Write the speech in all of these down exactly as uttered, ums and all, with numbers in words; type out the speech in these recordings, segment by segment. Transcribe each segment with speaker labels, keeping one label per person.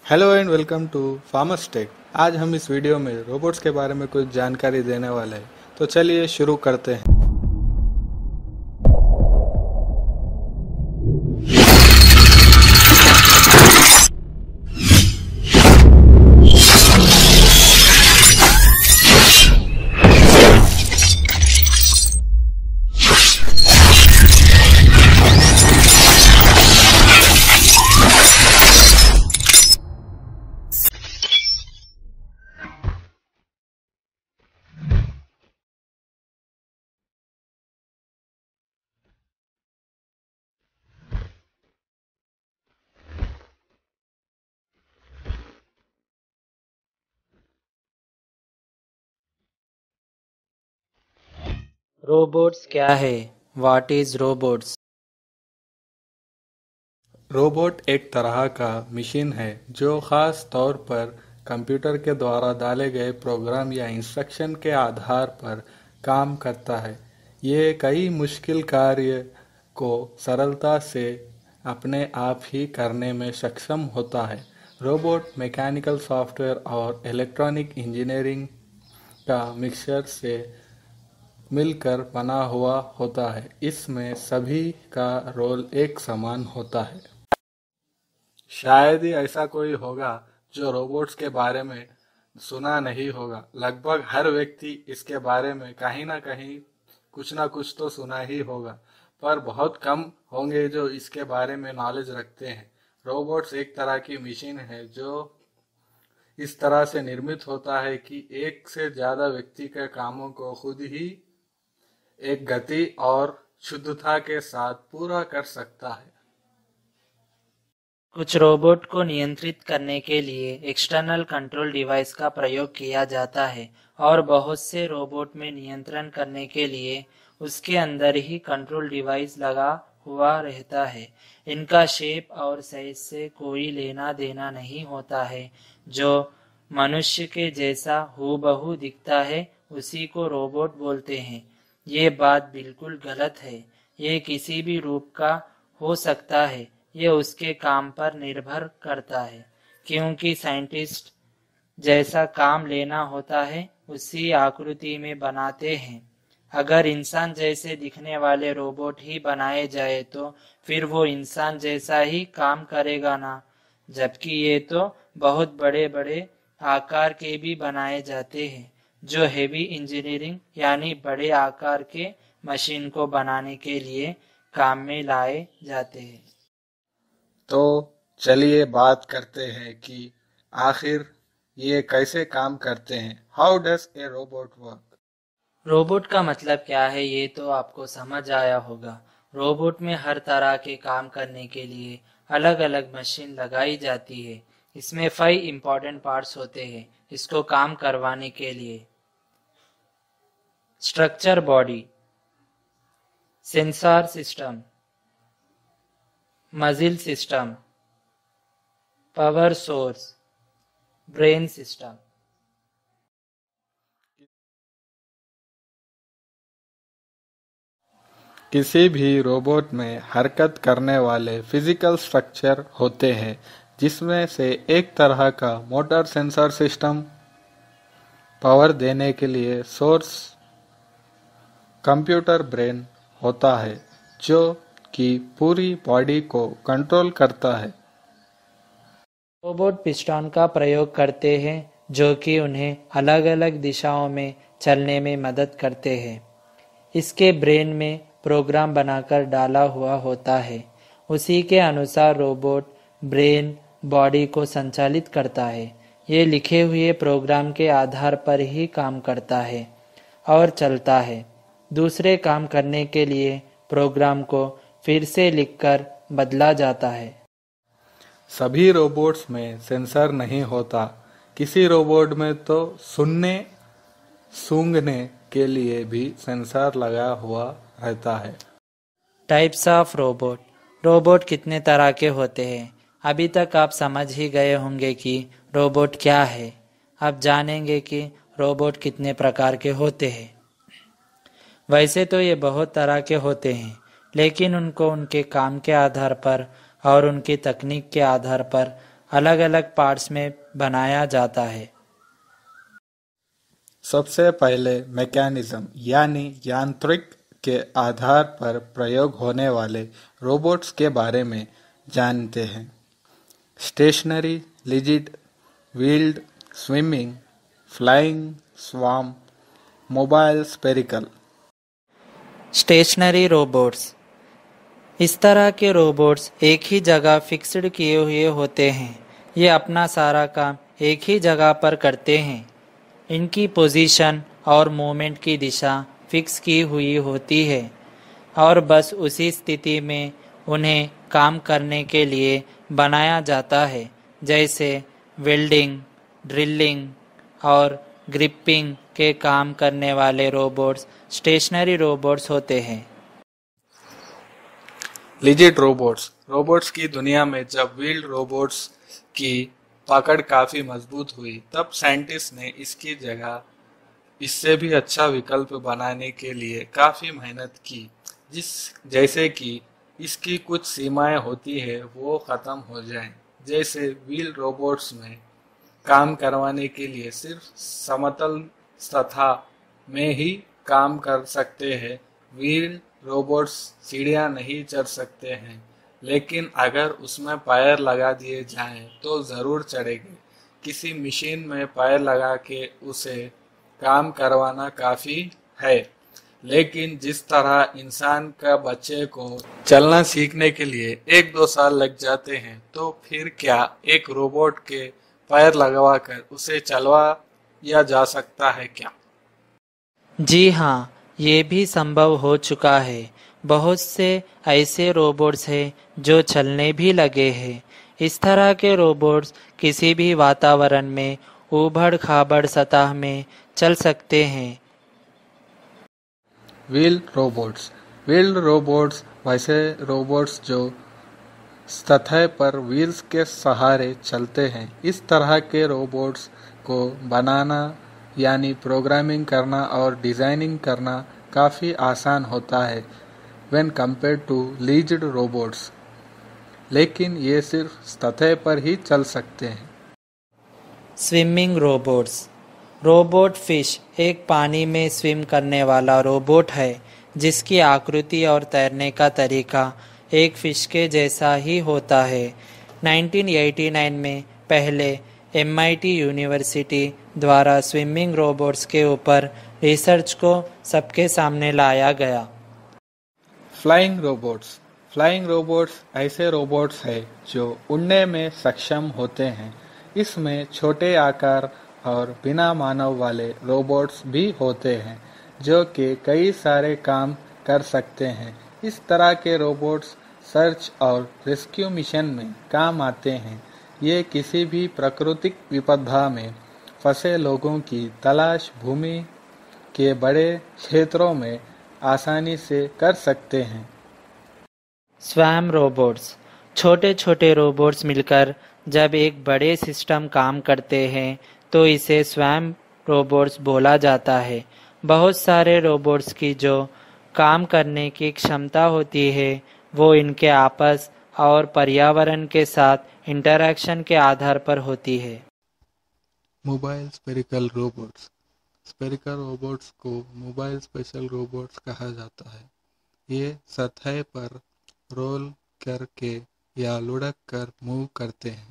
Speaker 1: Hello and welcome to farmers tech. आज हम इस वीडियो में रोबोट्स के बारे में कुछ जानकारी देने वाले हैं, तो चलिए शुरू करते हैं।
Speaker 2: रोबोट्स क्या है? What is robots?
Speaker 1: रोबोट एक तरह का मशीन है जो ख़ास तौर पर कंप्यूटर के द्वारा डाले गए प्रोग्राम या इंस्ट्रक्शन के आधार पर काम करता है। ये कई मुश्किल कार्य को सरलता से अपने आप ही करने में सक्षम होता है। रोबोट मैकेनिकल सॉफ्टवेयर और इलेक्ट्रॉनिक इंजीनियरिंग का मिक्सचर से मिलकर बना हुआ होता है। इसमें सभी का रोल एक समान होता है। शायद ही ऐसा कोई होगा जो रोबोट्स के बारे में सुना नहीं होगा। लगभग हर व्यक्ति इसके बारे में कहीं ना कहीं कुछ ना कुछ तो सुना ही होगा, पर बहुत कम होंगे जो इसके बारे में नॉलेज रखते हैं। रोबोट्स एक तरह की मशीन है जो इस तरह से निर्मित होता है कि एक से ज्यादा व्यक्ति के कामों को खुद ही एक गति और शुद्धता के साथ पूरा कर सकता है।
Speaker 2: कुछ रोबोट को नियंत्रित करने के लिए एक्सटर्नल कंट्रोल डिवाइस का प्रयोग किया जाता है और बहुत से रोबोट में नियंत्रण करने के लिए उसके अंदर ही कंट्रोल डिवाइस लगा हुआ रहता है। इनका शेप और साइज से कोई लेना देना नहीं होता है। जो मनुष्य के जैसा हूबहू दिखता है उसी को रोबोट बोलते हैं। ये बात बिल्कुल गलत है। ये किसी भी रूप का हो सकता है। ये उसके काम पर निर्भर करता है, क्योंकि साइंटिस्ट जैसा काम लेना होता है उसी आकृति में बनाते हैं। अगर इंसान जैसे दिखने वाले रोबोट ही बनाए जाए तो फिर वो इंसान जैसा ही काम करेगा ना, जबकि ये तो बहुत बड़े बड़े आकार के भी बनाए जाते हैं जो हेवी इंजीनियरिंग यानी बड़े आकार के मशीन को बनाने के लिए काम में लाए जाते हैं।
Speaker 1: तो चलिए बात करते हैं कि आखिर ये कैसे काम करते हैं। How does a robot work?
Speaker 2: Robot का मतलब क्या है ये तो आपको समझ आया होगा। रोबोट में हर तरह के काम करने के लिए अलग अलग मशीन लगाई जाती है। इसमें फाइव इम्पोर्टेंट पार्ट्स होते हैं इसको काम करवाने के लिए। Structure body, sensor system, muscle system, power source, brain system.
Speaker 1: किसी भी रोबोट में हरकत करने वाले फिजिकल स्ट्रक्चर होते हैं, जिसमें से एक तरह का मोटर सेंसर सिस्टम, पावर देने के लिए सोर्स, कंप्यूटर ब्रेन होता है जो कि पूरी बॉडी को कंट्रोल करता है।
Speaker 2: रोबोट पिस्टन का प्रयोग करते हैं जो कि उन्हें अलग अलग दिशाओं में चलने में मदद करते हैं। इसके ब्रेन में प्रोग्राम बनाकर डाला हुआ होता है। उसी के अनुसार रोबोट ब्रेन बॉडी को संचालित करता है। ये लिखे हुए प्रोग्राम के आधार पर ही काम करता है और चलता है। दूसरे काम करने के लिए प्रोग्राम को फिर से लिखकर बदला जाता है।
Speaker 1: सभी रोबोट्स में सेंसर नहीं होता। किसी रोबोट में तो सुनने सूंघने के लिए भी सेंसर लगा हुआ रहता है।
Speaker 2: Types of robot. रोबोट कितने तरह के होते हैं? अभी तक आप समझ ही गए होंगे कि रोबोट क्या है। अब जानेंगे कि रोबोट कितने प्रकार के होते हैं। वैसे तो ये बहुत तरह के होते हैं, लेकिन उनको उनके काम के आधार पर और उनकी तकनीक के आधार पर अलग अलग पार्ट्स में बनाया जाता है।
Speaker 1: सबसे पहले मैकेनिज्म यानी यांत्रिक के आधार पर प्रयोग होने वाले रोबोट्स के बारे में जानते हैं। Stationary, rigid, wheeled, swimming, flying, swarm, mobile, spherical.
Speaker 2: Stationary robots, इस तरह के रोबोट्स एक ही जगह फिक्स्ड किए हुए होते हैं। ये अपना सारा काम एक ही जगह पर करते हैं। इनकी पोजीशन और मूवमेंट की दिशा फिक्स की हुई होती है और बस उसी स्थिति में उन्हें काम करने के लिए बनाया जाता है। जैसे वेल्डिंग, ड्रिलिंग और ग्रिपिंग के काम करने वाले रोबोट्स स्टेशनरी रोबोट्स होते हैं।
Speaker 1: रिजिड रोबोट्स, रोबोट्स की दुनिया में जब व्हील्ड रोबोट्स की पकड़ काफी मजबूत हुई तब साइंटिस्ट ने इसकी जगह इससे भी अच्छा विकल्प बनाने के लिए काफी मेहनत की, जिस जैसे कि इसकी कुछ सीमाएं होती है वो खत्म हो जाएं। जैसे व्हील रोबोट्स में काम करवाने के लिए सिर्फ समतल सतह में ही काम कर सकते हैं। व्हील रोबोट्स सीढ़ियां नहीं चढ़ सकते हैं, लेकिन अगर उसमें पैर लगा दिए जाएं तो ज़रूर चढ़ेंगे। किसी मशीन में पैर लगा के उसे काम करवाना काफ़ी है, लेकिन जिस तरह इंसान का बच्चे को चलना सीखने के लिए एक दो साल लग जाते हैं, तो फिर क्या एक रोबोट के पैर लगवाकर उसे चलवाया जा सकता है क्या?
Speaker 2: जी हाँ, ये भी संभव हो चुका है। बहुत से ऐसे रोबोट्स हैं जो चलने भी लगे हैं। इस तरह के रोबोट्स किसी भी वातावरण में ऊबड़ खाबड़ सतह में चल सकते हैं।
Speaker 1: व्हील रोबोट्स, व्हील रोबोट्स वैसे रोबोट्स जो सतह पर व्हील्स के सहारे चलते हैं। इस तरह के रोबोट्स को बनाना यानी प्रोग्रामिंग करना और डिज़ाइनिंग करना काफ़ी आसान होता है when compared to rigid robots, लेकिन ये सिर्फ सतह पर ही चल सकते हैं।
Speaker 2: स्विमिंग रोबोट्स, रोबोट फिश एक पानी में स्विम करने वाला रोबोट है जिसकी आकृति और तैरने का तरीका एक फिश के जैसा ही होता है। नाइनटीन एटी नाइन में पहले एम आई टी यूनिवर्सिटी द्वारा स्विमिंग रोबोट्स के ऊपर रिसर्च को सबके सामने लाया गया।
Speaker 1: फ्लाइंग रोबोट्स, फ्लाइंग रोबोट्स ऐसे रोबोट्स हैं जो उड़ने में सक्षम होते हैं। इसमें छोटे आकार और बिना मानव वाले रोबोट्स भी होते हैं जो कि कई सारे काम कर सकते हैं। इस तरह के रोबोट्स सर्च और रेस्क्यू मिशन में काम आते हैं। ये किसी भी प्राकृतिक विपदा में फंसे लोगों की तलाश भूमि के बड़े क्षेत्रों में आसानी से कर सकते हैं।
Speaker 2: स्वैम रोबोट्स, छोटे छोटे रोबोट्स मिलकर जब एक बड़े सिस्टम काम करते हैं तो इसे स्वैम रोबोट्स बोला जाता है। बहुत सारे रोबोट्स की जो काम करने की क्षमता होती है वो इनके आपस और पर्यावरण के साथ इंटरैक्शन के आधार पर होती है।
Speaker 1: Mobile spherical robots, spherical robots को मोबाइल स्पेशल रोबोट्स कहा जाता है। ये सतह पर रोल करके या लुढ़क कर मूव करते हैं।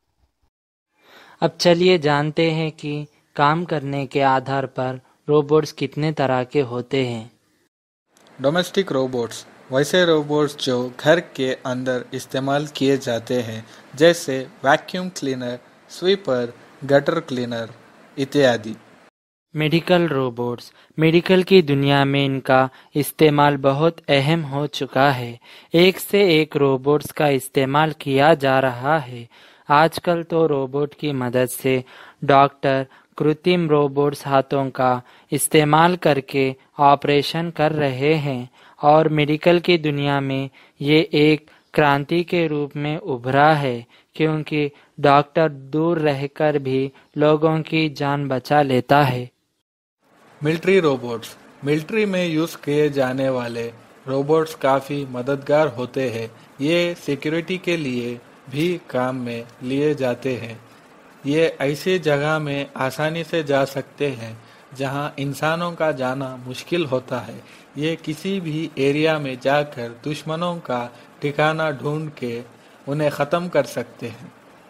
Speaker 2: अब चलिए जानते हैं कि काम करने के आधार पर रोबोट्स कितने तरह के होते हैं।
Speaker 1: डोमेस्टिक रोबोट्स, वैसे रोबोट्स जो घर के अंदर इस्तेमाल किए जाते हैं, जैसे vacuum cleaner, sweeper, gutter cleaner इत्यादि।
Speaker 2: मेडिकल रोबोट्स, मेडिकल की दुनिया में इनका इस्तेमाल बहुत अहम हो चुका है। एक से एक रोबोट्स का इस्तेमाल किया जा रहा है। आजकल तो रोबोट की मदद से डॉक्टर कृत्रिम रोबोट्स हाथों का इस्तेमाल करके ऑपरेशन कर रहे हैं और मेडिकल की दुनिया में ये एक क्रांति के रूप में उभरा है, क्योंकि डॉक्टर दूर रहकर भी लोगों की जान बचा लेता है।
Speaker 1: मिलिट्री रोबोट्स, मिलिट्री में यूज़ किए जाने वाले रोबोट्स काफ़ी मददगार होते हैं। ये सिक्योरिटी के लिए भी काम में लिए जाते हैं। ये ऐसी जगह में आसानी से जा सकते हैं जहां इंसानों का जाना मुश्किल होता है। ये किसी भी एरिया में जाकर दुश्मनों का ठिकाना ढूंढ के उन्हें ख़त्म कर सकते हैं।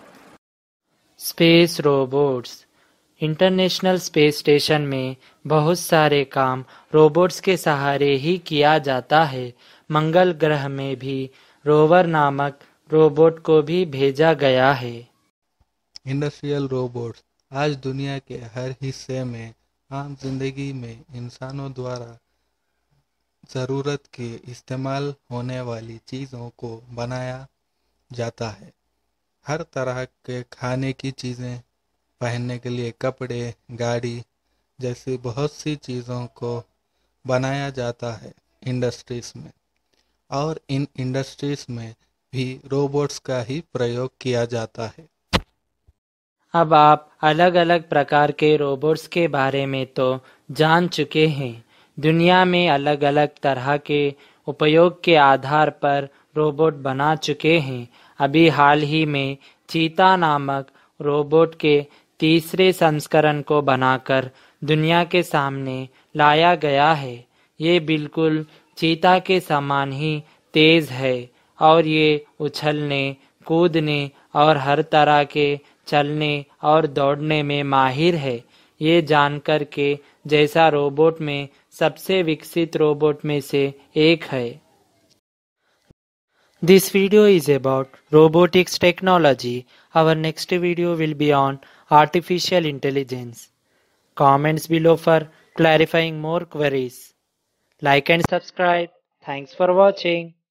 Speaker 2: Space robots. International space station में बहुत सारे काम रोबोट्स के सहारे ही किया जाता है। मंगल ग्रह में भी रोवर नामक रोबोट को भी भेजा गया है।
Speaker 1: इंडस्ट्रियल रोबोट्स आज दुनिया के हर हिस्से में आम जिंदगी में इंसानों द्वारा ज़रूरत के इस्तेमाल होने वाली चीज़ों को बनाया जाता है। हर तरह के खाने की चीज़ें, पहनने के लिए कपड़े, गाड़ी जैसी बहुत सी चीज़ों को बनाया जाता है इंडस्ट्रीज में, और इन इंडस्ट्रीज में भी रोबोट्स का ही प्रयोग किया जाता है।
Speaker 2: अब आप अलग अलग प्रकार के रोबोट्स के बारे में तो जान चुके हैं। दुनिया में अलग अलग तरह के उपयोग के आधार पर रोबोट बना चुके हैं। अभी हाल ही में चीता नामक रोबोट के तीसरे संस्करण को बनाकर दुनिया के सामने लाया गया है। ये बिल्कुल चीता के समान ही तेज है और ये उछलने, कूदने और हर तरह के चलने और दौड़ने में माहिर है। ये जानकर के जैसा रोबोट में सबसे विकसित रोबोट में से एक है। This video is about robotics technology. Our next video will be on artificial intelligence. Comments below for clarifying more queries. Like and subscribe. Thanks for watching.